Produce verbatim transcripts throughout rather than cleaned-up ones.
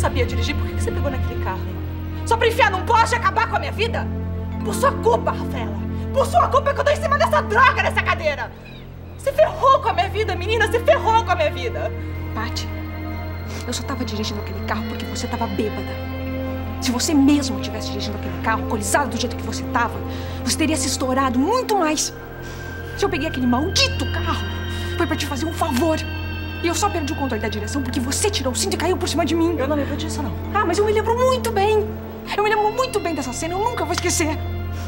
sabia dirigir, por que você pegou naquele carro, hein? Só pra enfiar num poste e acabar com a minha vida? Por sua culpa, Rafaela. Por sua culpa que eu tô em cima dessa droga, dessa cadeira. Você ferrou com a minha vida, menina. Você ferrou com a minha vida. Paty, eu só tava dirigindo aquele carro porque você tava bêbada. Se você mesmo tivesse dirigindo aquele carro, alcoolizado do jeito que você tava, você teria se estourado muito mais. Se eu peguei aquele maldito carro, foi pra te fazer um favor. E eu só perdi o controle da direção porque você tirou o cinto e caiu por cima de mim. Eu não lembro disso, não. Ah, mas eu me lembro muito bem. Eu me lembro muito bem dessa cena, eu nunca vou esquecer.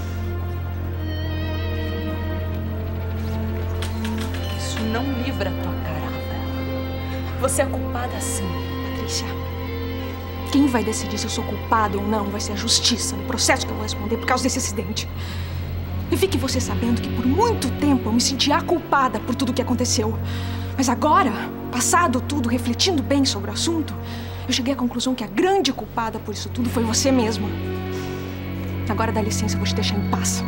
Isso não livra a tua cara, Rafaela. Você é culpada sim. Patrícia, quem vai decidir se eu sou culpada ou não vai ser a justiça, no processo que eu vou responder por causa desse acidente. E fique você sabendo que por muito tempo eu me senti a culpada por tudo que aconteceu. Mas agora, passado tudo, refletindo bem sobre o assunto, eu cheguei à conclusão que a grande culpada por isso tudo foi você mesma. Agora dá licença, eu vou te deixar em paz.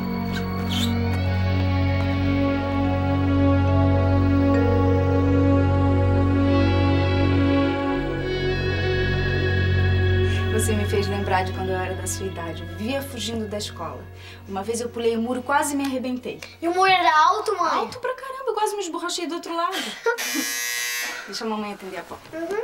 Você me fez lembrar de quando eu era da sua idade. Eu vivia fugindo da escola. Uma vez eu pulei o muro, quase me arrebentei. E o muro era alto, mãe? Alto pra caramba, eu quase me esborrachei do outro lado. Deixa a mamãe atender a porta. Uhum.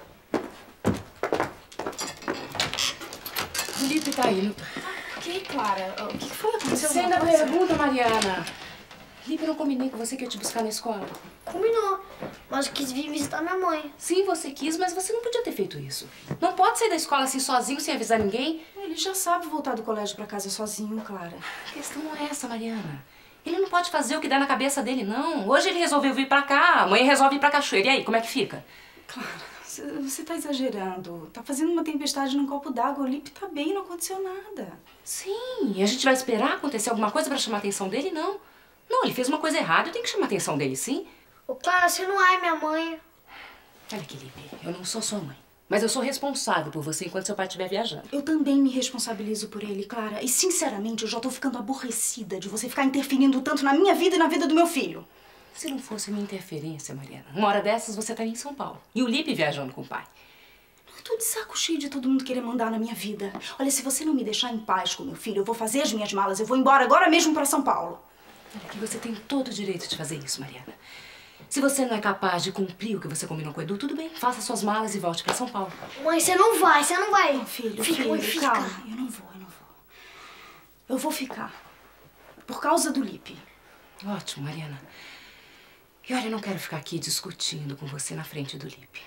O Lipe tá aí, Luta. O que, Clara? O que foi? Aconteceu Você alguma ainda coisa? pergunta, Mariana. Lipe, eu não combinei com você que ia te buscar na escola. Combinou. Mas eu quis vir visitar minha mãe. Sim, você quis, mas você não podia ter feito isso. Não pode sair da escola assim sozinho, sem avisar ninguém. Ele já sabe voltar do colégio pra casa sozinho, Clara. A questão não é essa, Mariana. Ele não pode fazer o que dá na cabeça dele, não. Hoje ele resolveu vir pra cá, amanhã resolve ir pra Cachoeira. E aí, como é que fica? Clara, você tá exagerando. Tá fazendo uma tempestade num copo d'água. O Lipe tá bem, não aconteceu nada. Sim, e a gente vai esperar acontecer alguma coisa pra chamar a atenção dele? Não. Não, ele fez uma coisa errada, eu tenho que chamar a atenção dele, sim. Ô, Clara, você não é minha mãe. Olha aqui, Lipe, eu não sou sua mãe. Mas eu sou responsável por você enquanto seu pai estiver viajando. Eu também me responsabilizo por ele, Clara. E, sinceramente, eu já tô ficando aborrecida de você ficar interferindo tanto na minha vida e na vida do meu filho. Se não fosse minha interferência, Mariana, uma hora dessas você estaria em São Paulo. E o Lipe viajando com o pai. Eu tô de saco cheio de todo mundo querer mandar na minha vida. Olha, se você não me deixar em paz com meu filho, eu vou fazer as minhas malas. Eu vou embora agora mesmo pra São Paulo. Olha que você tem todo o direito de fazer isso, Mariana. Se você não é capaz de cumprir o que você combinou com o Edu, tudo bem. Faça suas malas e volte pra São Paulo. Mãe, você não vai, você não vai. Não, filho, fica, filho, mãe, fica. calma. Eu não vou, eu não vou. Eu vou ficar. Por causa do Lipe. Ótimo, Mariana. E olha, eu não quero ficar aqui discutindo com você na frente do Lipe.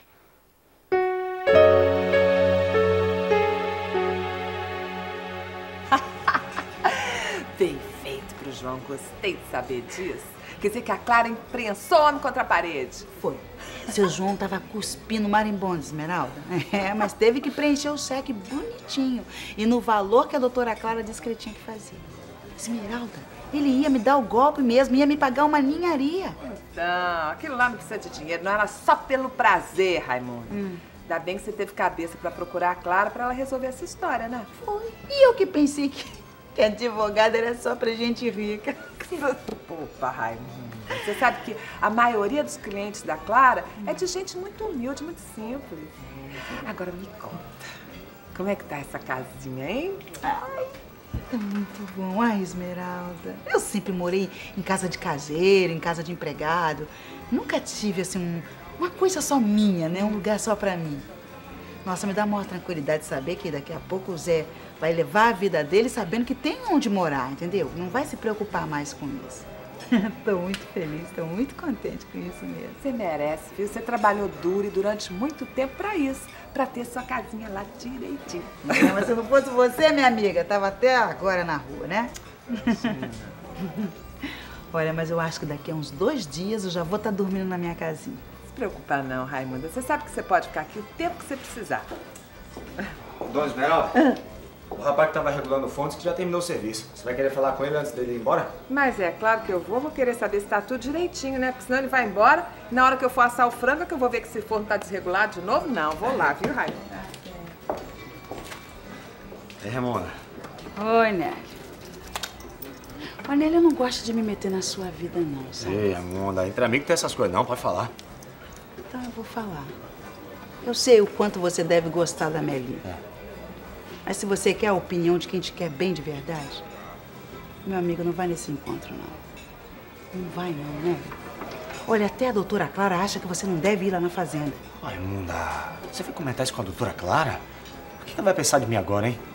Bem feito pro João, gostei de saber disso. Quer dizer que a Clara imprensou homem contra a parede. Foi. Seu João tava cuspindo marimbondo, Esmeralda. É, mas teve que preencher o cheque bonitinho. E no valor que a doutora Clara disse que ele tinha que fazer. Esmeralda, ele ia me dar o golpe mesmo, ia me pagar uma ninharia. Então, aquilo lá não precisa de dinheiro, não era só pelo prazer, Raimundo. Hum. Ainda bem que você teve cabeça pra procurar a Clara pra ela resolver essa história, né? Foi. E eu que pensei que, que advogada era só pra gente rica. Opa, Raimundo. Você sabe que a maioria dos clientes da Clara é de gente muito humilde, muito simples. Agora me conta, como é que tá essa casinha, hein? Ai, tá muito bom. Ai, Esmeralda. Eu sempre morei em casa de caseiro, em casa de empregado. Nunca tive, assim, um, uma coisa só minha, né? Um lugar só pra mim. Nossa, me dá maior tranquilidade saber que daqui a pouco o Zé vai levar a vida dele sabendo que tem onde morar, entendeu? Não vai se preocupar mais com isso. Tô muito feliz, tô muito contente com isso mesmo. Você merece, viu? Você trabalhou duro e durante muito tempo pra isso, pra ter sua casinha lá direitinho. É, mas se não fosse você, minha amiga, tava até agora na rua, né? Olha, mas eu acho que daqui a uns dois dias eu já vou estar dormindo na minha casinha. Não se preocupa não, Raimunda. Você sabe que você pode ficar aqui o tempo que você precisar. Dona Esmeralda, o rapaz que tava regulando o fonte que já terminou o serviço. Você vai querer falar com ele antes dele ir embora? Mas é claro que eu vou, vou querer saber se tá tudo direitinho, né? Porque senão ele vai embora e na hora que eu for assar o frango é que eu vou ver que esse forno tá desregulado de novo. Não, vou lá, viu, Raimunda? É, Ramona. Oi, Nélio. Ô, Nélio, eu não gosto de me meter na sua vida, não, sabe? Ei, Ramona, entre amigos tem essas coisas não, pode falar. Então eu vou falar. Eu sei o quanto você deve gostar da Melinha. É. Mas se você quer a opinião de quem te quer bem de verdade, meu amigo, não vai nesse encontro, não. Não vai, não, né? Olha, até a doutora Clara acha que você não deve ir lá na fazenda. Raimunda, você foi comentar isso com a doutora Clara? O que ela vai pensar de mim agora, hein?